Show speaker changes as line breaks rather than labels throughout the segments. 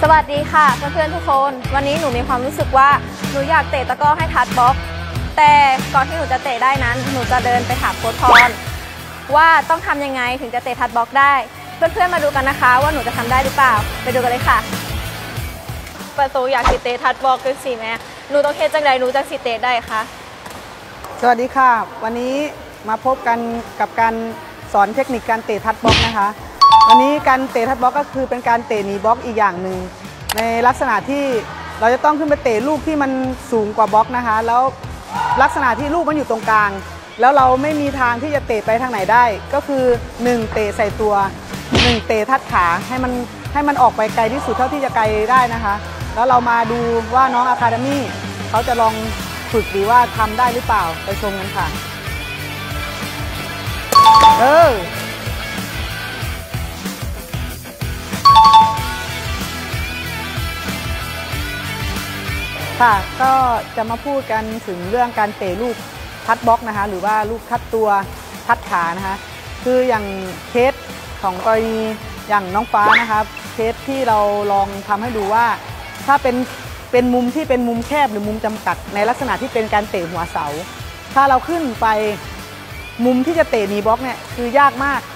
วัสดีค่ะเพื่อนๆทุกคนวันนี้หนูมีความรู้สึกว่าหนูอยากเตะตะกร้อให้ทัชบล็อกแต่ก่อนที่หนูจะเตะได้นั้นหนูจะเดินไปถามโค้ชพรว่าต้องทำยังไงถึงจะเตะทัชบล็อกได้เพื่อนๆมาดูกันนะคะว่าหนูจะทำได้หรือเปล่าไปดูกันเลยค่ะประตูอยากสิเตะทัชบล็อกคือสิแม่หนูต้องเฮ็ดจังใดหนูจะสิเตะได้คะ
สวัสดีค่ะวันนี้มาพบกันกับการสอนเทคนิคการเตะทัชบล็อกนะคะวันนี้การเตะทัชบล็อกก็คือเป็นการเตะหนีบล็อกอีกอย่างหนึ่งในลักษณะที่เราจะต้องขึ้นไปเตะลูกที่มันสูงกว่าบล็อกนะคะแล้วลักษณะที่ลูกมันอยู่ตรงกลางแล้วเราไม่มีทางที่จะเตะไปทางไหนได้ก็คือ1เตะใส่ตัว1เตะทัดขาให้มันออกไปไกลที่สุดเท่าที่จะไกลได้นะคะแล้วเรามาดูว่าน้องอะคาเดมี่เขาจะลองฝึกดีว่าทำได้หรือเปล่าไปชมกันค่ะค่ะก็จะมาพูดกันถึงเรื่องการเตะลูกทัดบล็อกนะคะหรือว่าลูกทัดตัวทัดขานะคะคืออย่างเคสของกรณีอย่างน้องฟ้านะคะเคสที่เราลองทำให้ดูว่าถ้าเป็นมุมที่เป็นมุมแคบหรือมุมจำกัดในลักษณะที่เป็นการเตะหัวเสาถ้าเราขึ้นไปมุมที่จะเตะหนีบล็อกเนี่ยคือยากมาก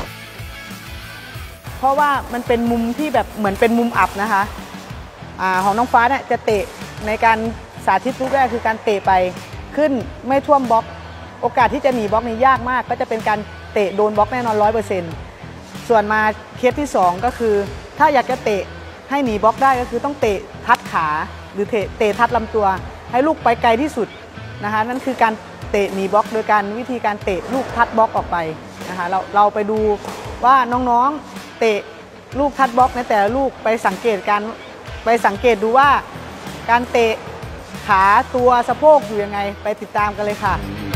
เพราะว่ามันเป็นมุมที่แบบเหมือนเป็นมุมอับนะคะของน้องฟ้าเนี่ยจะเตะในการสาธิตลูกแรกคือการเตะไปขึ้นไม่ท่วมบล็อกโอกาสที่จะหนีบล็อกนี่ยากมากก็จะเป็นการเตะโดนบล็อกแน่นอน 100%ส่วนมาเคสที่2ก็คือถ้าอยากจะเตะให้หนีบล็อกได้ก็คือต้องเตะทัดขาหรือเตะทัดลำตัวให้ลูกไปไกลที่สุดนะคะนั่นคือการเตะหนีบล็อกโดยการวิธีการเตะลูกทัดบล็อกออกไปนะคะเราไปดูว่าน้องๆเตะลูกทัดบล็อกในแต่ละลูกไปสังเกตดูว่าการเตะขาตัวสะโพกอยู่ยังไงไปติดตามกันเลยค่ะ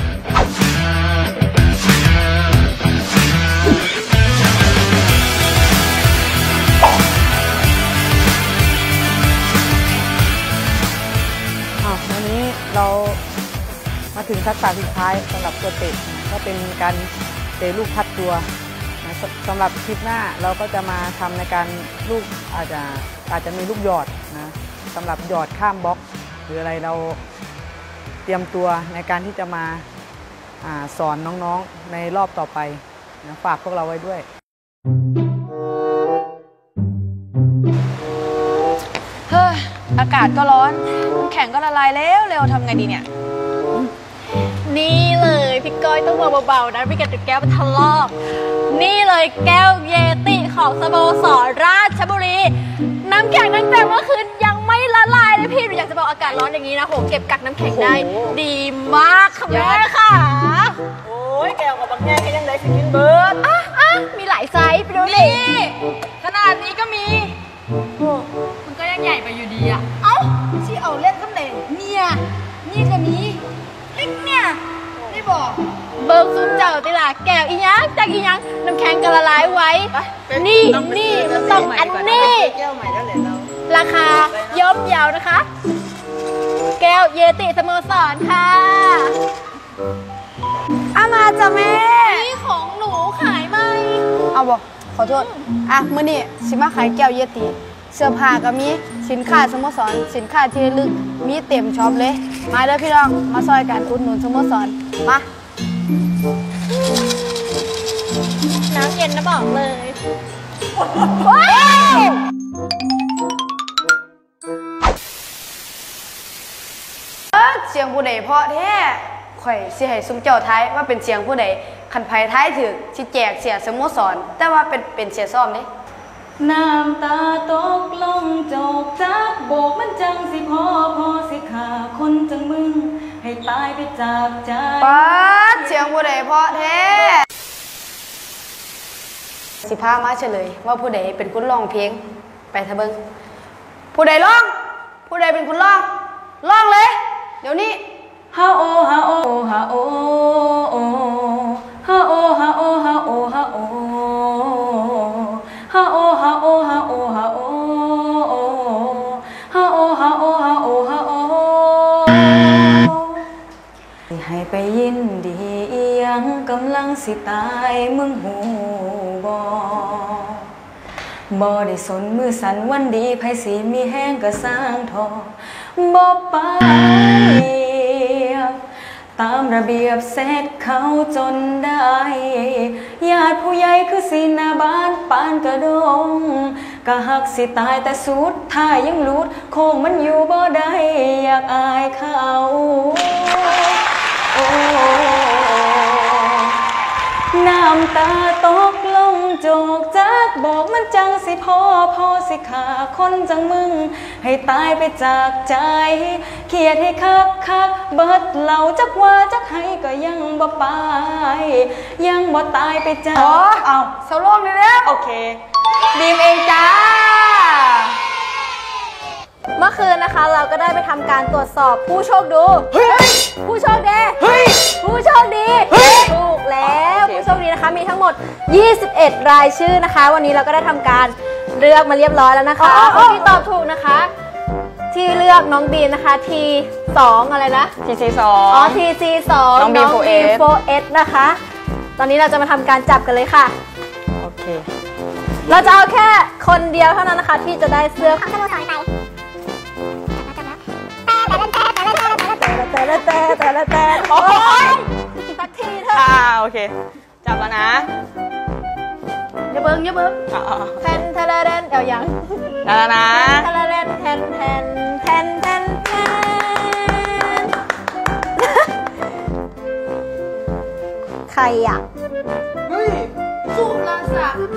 วันนี้เรามาถึงทักษะสุดท้ายสำหรับตัวเตะก็เป็นการเตะลูกทัดตัวสำหรับคลิปหน้าเราก็จะมาทำในการลูกอาจจะมีลูกหยอดนะสำหรับหยอดข้ามบล็อกหรืออะไรเราเตรียมตัวในการที่จะมาสอนน้องๆในรอบต่อไปนะฝากพวกเราไว้ด้วย
เฮ้ยอากาศก็ร้อนแข็งก็ละลายเร็วทำไงดีเนี่ยนี่เลยพี่ก้อยต้องเบาๆนะพี่แกจุดแก้วเป็นทะลอกนี่เลยแก้วเยติของสโมสรราชบุรีน้ำแข็งตั้งแต่เมื่อคืนยังไม่ละลายเลยพี่หนูอยากจะบอกอากาศร้อนอย่างนี้นะโหเก็บกักน้ำแข็งได้ดีมากค่ะแม่ค่ะ
โอ้ยแก้วกับบางแง่ก็ยังได้สิกินเบิร์ด
มีหลายไซส์ไปดูดิขนาดนี้ก็มีมันก็ยังใหญ่ไปอยู่ดีอะเอ้าที่เอาเล่นก็เลยเนี่ยนี่กับนี้เล็กเนี่ยนี่บอกเบิร์กซุปเจ้าติล่ะแก้วอีหยังจากอีหยังน้ำแข็งก็ละลายไว้นี่มันต้องอันนี้แก้วใหม่แล้วเหรอเราราคาย่อมเยาวนะคะแก้วเยติสโมสรค่ะเอามาจ้ะแม่นี่ของหนูขายไหม
เอาบอกขอโทษมื้อนี้สิมาขายแก้วเยติเสื้อผ้าก็มีสินค้าสโมสรสินค้าที่ระลึกมีเต็มช็อปเลยมาเด้อพี่น้องมาซอยกันอุดหนุนสโมสรมา
น้ำเย็นนะบอกเลย
เสียงผู้ใดเพราะแท้ข่อยสิให้ซุมเจ้าท้ายว่าเป็นเสียงผู้ใดคันไผท้ายถึกสิแจกเสียสโมสรแต่ว่าเป็นเสียซ่อมเด้
น้ำตาตกลงจอกจากโบกมันจังสิพอสิขาคนจังมึงให้ตายไปจากใจ
เสียงผู้ใดเพราะแท้สิพามาเฉลยว่าผู้ใดเป็นคนร้องเพลงไปทะเบิงผู้ใดร้องผู้ใดเป็นคนร้องเลยเดี๋ยวนี้
ฮาโอฮาโอฮาโอฮาโอฮาโอฮาโอฮาโอฮาโอฮาโอฮาโอฮาโอฮาโอฮาโอฮาโอฮาโอให้ไปยินดียังกำลังสิตายมึงหูบอบ่ได้สนมือสันวันดีไผสิมีแห้งก็สร้างทอบ่ไปตามระเบียบเสร็จเขาจนได้ญาติผู้ใหญ่คือสิหน้าบ้านปานกระดงก็หักสิตายแต่สุดท้ายยังหลุดโค้งมันอยู่บ่ได้อยากอายเขาโอ้น้ำตาตกลงโจกจากบอกมันจังสิพอสิขาคนจังมึงให้ตายไปจากใจเขียดให้คักเบิดเหล่าจักว่าจักให้ก็ยังบ่ไปยังบ่ตายไปจากเอา
โซโล่เลยเนี่ย
โอเคบีมเองจ้า
เมื่อคืนนะคะเราก็ได้ไปทำการตรวจสอบผู้โชคดีผู้โชคดีผู้โชคดีถูกแล้วผู้โชคดีนะคะมีทั้งหมด21รายชื่อนะคะวันนี้เราก็ได้ทำการเลือกมาเรียบร้อยแล้วนะคะคนที่ตอบถูกนะคะที่เลือกน้องบีมนะคะที2อะไรนะ
TC2
อ๋อ TC2
น้องบีม
4S นะคะตอนนี้เราจะมาทำการจับกันเลยค่ะ
โอเค
เราจะเอาแค่คนเดียวเท่านั้นนะคะที่จะได้เสื้อของสโมสรไปแต่โอ๊ยสักทีเถอะ
โอเคจับแล้วนะ
อย่าเบิ้งแทนเดี๋ยวยัง
แล้วนะ
แทนใครอ่ะสุรศักดิ์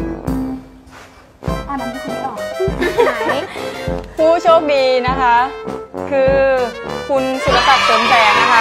อ่านน้ำที่คุณไม่ออกไหน
ผู้โชคดีนะคะ คือคุณสุรศักดิ์เสริมแสงนะคะ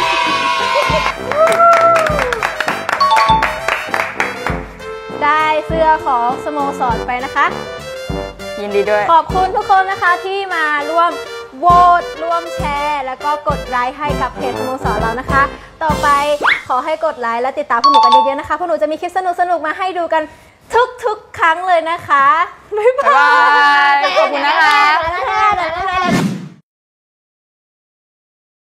ได้เสื้อของสโมสรไปนะคะ
ยินดีด้วย
ขอบคุณทุกคนนะคะที่มาร่วมโหวตร่วมแชร์แล้วก็กดไลค์ให้กับเพจสโมสรเรานะคะต่อไปขอให้กดไลค์และติดตามพวกหนูกันเยอะๆนะคะพวกหนูจะมีคลิปสนุกๆมาให้ดูกันทุกๆครั้งเลยนะคะบ๊ายบาย
ขอบคุณนะคะ